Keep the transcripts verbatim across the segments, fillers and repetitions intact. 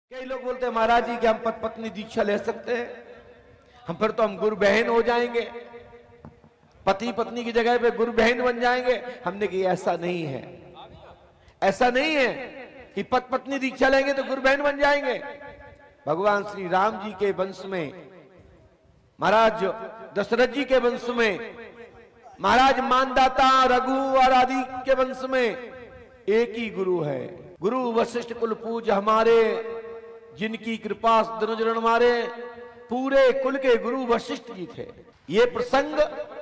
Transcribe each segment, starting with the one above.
कई लोग बोलते हैं महाराज जी कि हम पत पत्नी दीक्षा ले सकते हैं, हम फिर तो हम गुरु बहन हो जाएंगे, पति पत्नी की जगह पे गुरु बहन बन जाएंगे। हमने कहा ऐसा नहीं है, ऐसा नहीं है कि पत पत्नी दीक्षा लेंगे तो गुरु बहन बन जाएंगे। भगवान श्री राम जी के वंश में, महाराज दशरथ जी के वंश में, महाराज मानदाता रघु और आदि के वंश में एक ही गुरु है। गुरु वशिष्ठ कुल पूज हमारे, जिनकी कृपा धनुजरण मारे, पूरे कुल के गुरु वशिष्ठ जी थे। ये प्रसंग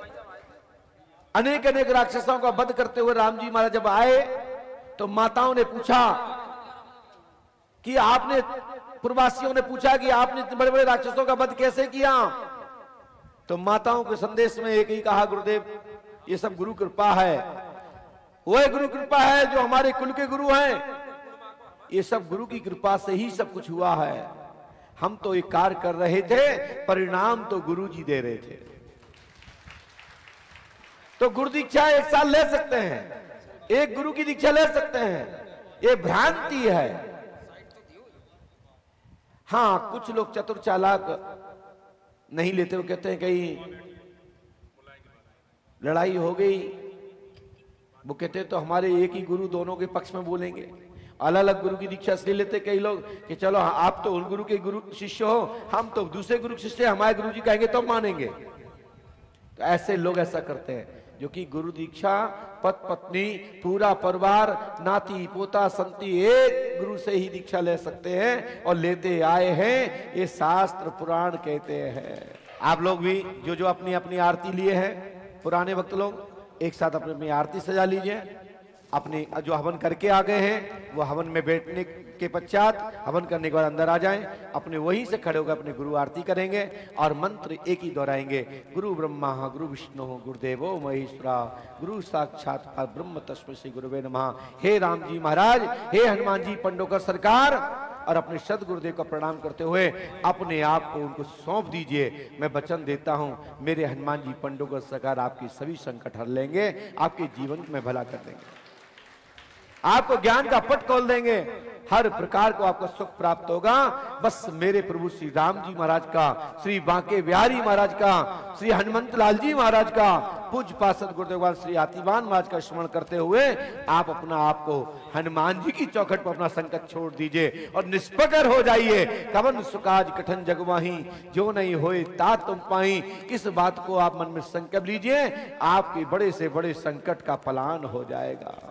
अनेक अनेक राक्षसों का वध करते हुए राम जी महाराज जब आए तो माताओं ने पूछा कि आपने, पूर्ववासियों ने पूछा कि आपने इतने बड़े बड़े राक्षसों का वध कैसे किया। तो माताओं के संदेश में एक ही कहा, गुरुदेव ये सब गुरु कृपा है, वह गुरु कृपा है जो हमारे कुल के गुरु हैं। ये सब गुरु की कृपा से ही सब कुछ हुआ है, हम तो एक कार्य कर रहे थे, परिणाम तो गुरु जी दे रहे थे। तो गुरु दीक्षा एक साल ले सकते हैं, एक गुरु की दीक्षा ले सकते हैं, ये भ्रांति है। हाँ, कुछ लोग चतुर चालाक नहीं लेते, वो कहते हैं कहीं लड़ाई हो गई, वो कहते हैं तो हमारे एक ही गुरु दोनों के पक्ष में बोलेंगे। अलग अलग गुरु की दीक्षा इसलिए लेते कई लोग कि चलो आप तो उन गुरु के गुरु शिष्य हो, हम तो दूसरे गुरु शिष्य, हमारे गुरु जी कहेंगे तो मानेंगे। तो ऐसे लोग ऐसा करते हैं, जो कि गुरु दीक्षा पत पत्नी पूरा परिवार नाती पोता संती एक गुरु से ही दीक्षा ले सकते हैं और लेते आए हैं, ये शास्त्र पुराण कहते हैं। आप लोग भी जो जो अपनी अपनी आरती लिए हैं, पुराने वक्त लोग एक साथ अपनी अपनी आरती सजा लीजिए। अपने जो हवन करके आ गए हैं वो हवन में बैठने के पश्चात हवन करने के बाद अंदर आ जाएं, अपने वहीं से खड़े होकर अपने गुरु आरती करेंगे और मंत्र एक ही दोहराएंगे, गुरु ब्रह्मा गुरु विष्णु गुरुदेवो महेश्वरा गुरु साक्षात ब्रह्म तस्मै श्री गुरुवे नमः। हे राम जी महाराज, हे हनुमान जी पंडोकर सरकार, और अपने सद गुरुदेव का प्रणाम करते हुए अपने आप को उनको सौंप दीजिए। मैं वचन देता हूं मेरे हनुमान जी पंडोकर सरकार आपकी सभी संकट हर लेंगे, आपके जीवन में भला कर देंगे, आपको ज्ञान का पट खोल देंगे, हर प्रकार को आपको सुख प्राप्त होगा। बस मेरे प्रभु श्री राम जी महाराज का, श्री बांके बिहारी महाराज का, श्री हनुमंत लाल जी महाराज का, पूज्य पार्षद गुरुदेव श्री आतिवान महाराज का स्मरण करते हुए आप अपना आपको हनुमान जी की चौखट पर अपना संकट छोड़ दीजिए और निष्पकर हो जाइए। कवन सुकाज कठन जगवाही, जो नहीं होए तात तुम पाई। किस बात को आप मन में संकल्प लीजिए, आपके बड़े से बड़े संकट का पलायन हो जाएगा।